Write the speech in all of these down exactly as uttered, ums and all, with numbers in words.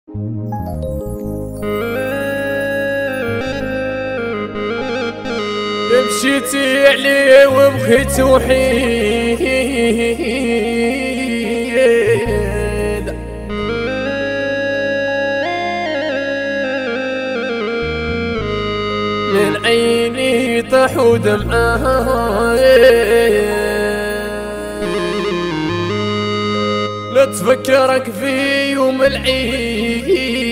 مشيتي عليه وبغيت وحيد، من عيني طاح ودمعة، لا تفكرك في يوم العيد.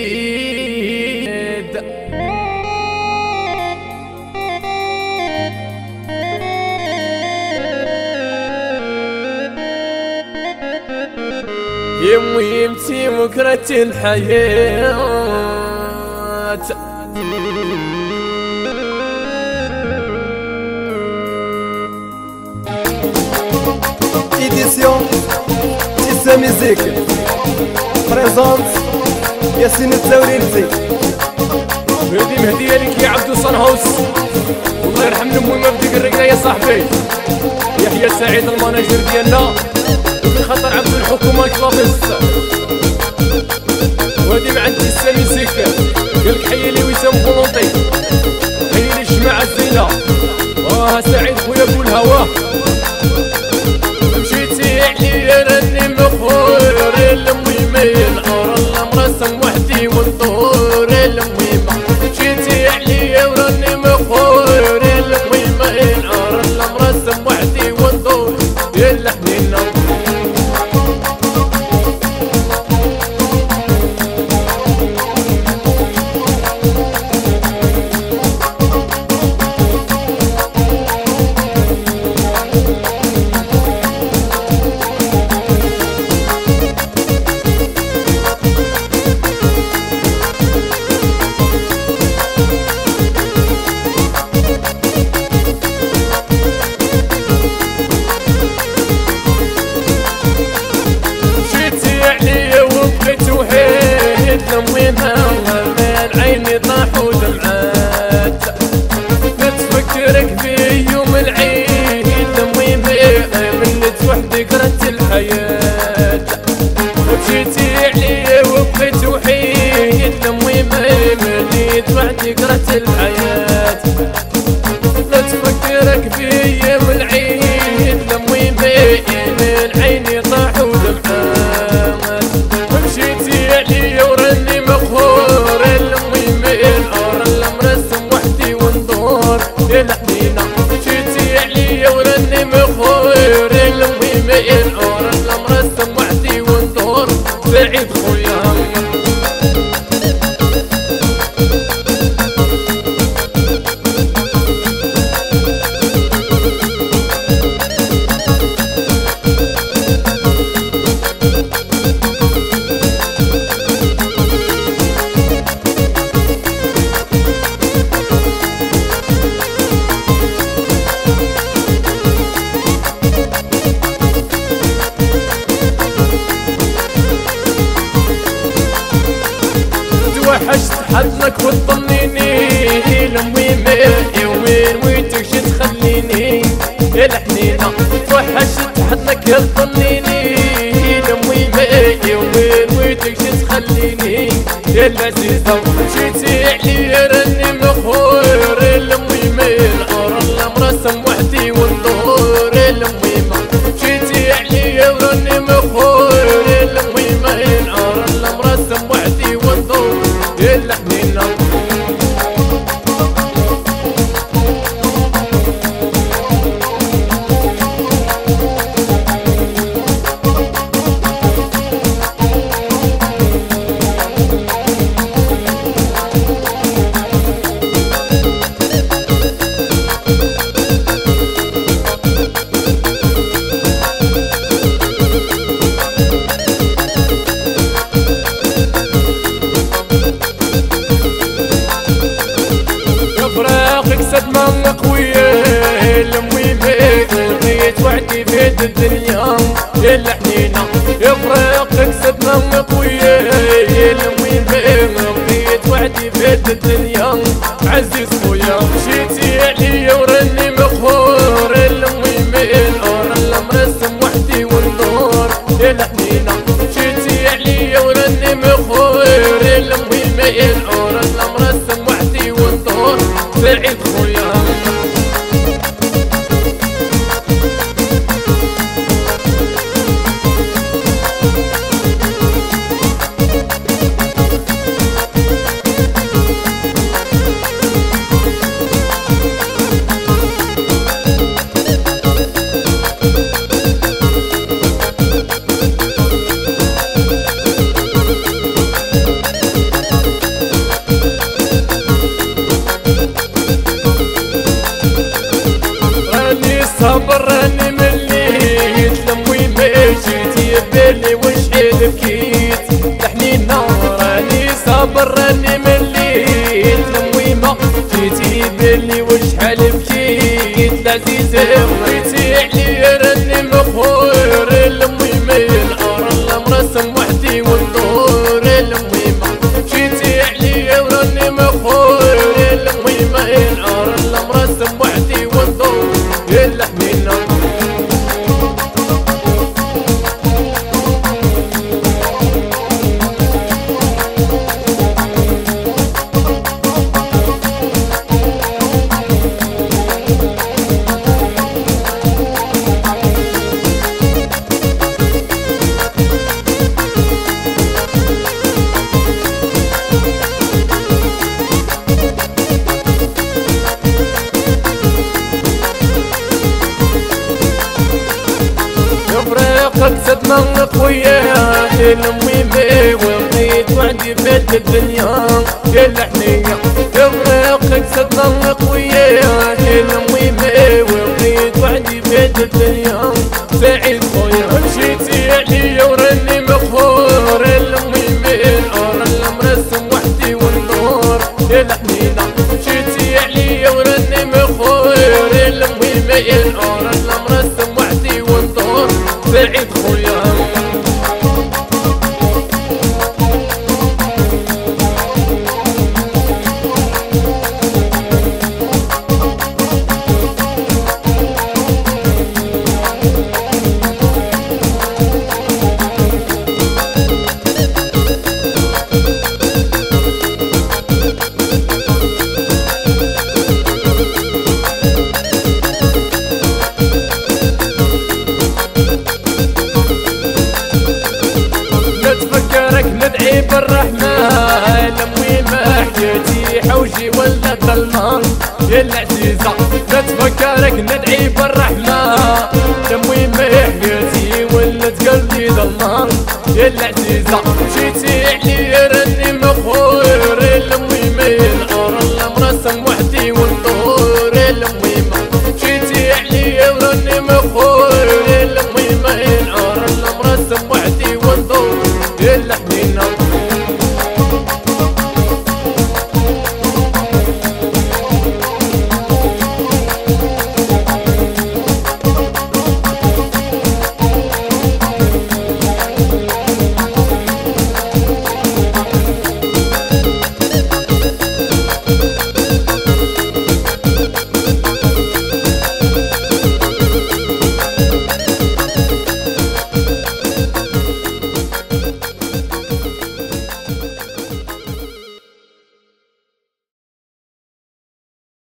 يمي يمتي مكرة الحياة، إديسيون تيسا ميزيك بريزونت ياسين التورينتي. هذه مهدية لك يا عبدو صنهوس، والله يرحم المهم بديك الرقة يا صاحبي. يحيى سعيد الماناجر ديالنا، وفي خطر عبد الحكومة الكلابيس. وهادي مع تيسا ميزيك، قالك حيلي وسام فولونتي، حيلي الجماعة الزينة. واه سعيد خويا ابو الهوا، مشيتي عليا راني مغفور، المهمة العور الله مرسم وحدي والدور. المهمة مشيتي عليا وراني مغفور، المهمة العور الله مرسم وحدي والدور. يلا حنينة من عيني طاح ودمعات، لا تفكرك في يوم العيد. المهمة منت وحدك رد الحياة، ومشيتي عليا وبقيت وحيد. المهمة منت وحدك رد الحياة، لا تفكرك في يوم العيد. المهمة من عيني طاح ودمعات، ومشيتي عليا وراني مقهور. المهمة العور الله مرسم وحدي وندور. يا حنينة مشيتي عليا وراني مقهور، المهمة العور الله مرسم وحدي وندور. سعيد خويا وحشت حضنك وتطمنيني. المهمة يومين ويتكش تخليني. يا الحنينة توحشت حضنك تطمنيني. المهمة يومين ويتكش تخليني. يا العزيزة مشيتي عليا راني مغفور. المهمة العور الله مرسم وحدي وندور. المهمة مشيتي عليا وراني مغفور. المهمة العور الله مرسم وحدي وندور. يلا حنينة صدمة قوية. المهمة بغيت وحدي في الدنيا. يا الحنينة يفرقك صدمة قوية. المهمة بغيت وحدي في الدنيا. عزيز خويا مشيتي عليا وراني مقهور. المهمة العور الله مرسم وحدي وندور. يا الحنينة مشيتي عليا وراني مقهور. صابر راني مليت المويمة جيتي بلي وشحال بكيت العزيزة بغيتي عليا راني مقهور المويمة الأرض مرسم وحدي والدور المويمة جيتي عليا وراني مقهور المويمة الأرض مرسم وحدي والدور الحمينة قد من خويا المويمة وبغيت وعدي فات الدنيا الحنية يفرقك صد من خويا المويمة وبغيت وعدي فات الدنيا سعيد خويا مشيتي عليا وراني مقهور المويمة الأرض مرسم وحدي والنور الحنينة مشيتي عليا وراني مقهور المويمة الأرض مرسم وحدي والنور سعيد خويا ندعي بالرحمن المويمة حياتي حوجي ولا ظلمان يا العزيزة نتفكرك ندعي بالرحمن المويمة حياتي ولات قلبي ظلمان يا العزيزة مشيتي عليا راني مقهور المويمة الأرض مرسم وحدي والنور المويمة مشيتي عليا وراني مقهور المويمة الأرض مرسم وحدي والنور